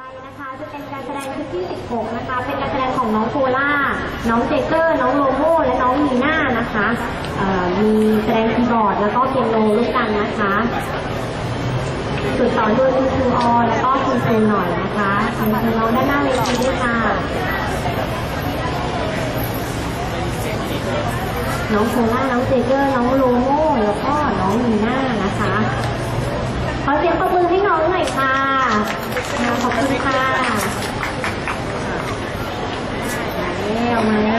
นะคะจะเป็นการแสดงชุดที่16นะคะเป็นการแสดงของน้องโคล่าน้องเจเกอร์น้องโลโม่และน้องมีน่านะคะมีแสดงคีย์บอร์ดแล้วก็เปียโนร่วมกันนะคะฝึกสอนโดยคุณครูออแล้วก็คุณครูหน่อยนะคะทำน้องด้านหน้าเวทีด้วยค่ะน้องโคล่าน้องเจเกอร์น้องโลโม่แล้วก็น้องมีน่านะคะขอเสียงปรบมือให้น้องหน่อยค่ะขอบคุณค่ะมาแล้ว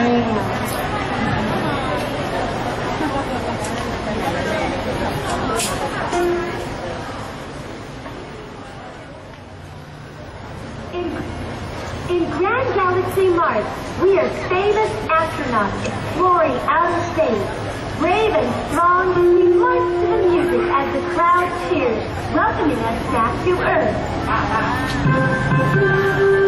In Grand Galaxy Mars, we are famous astronauts exploring outer space. Brave and strong, we march to the music as the crowd cheers, welcoming us back to Earth.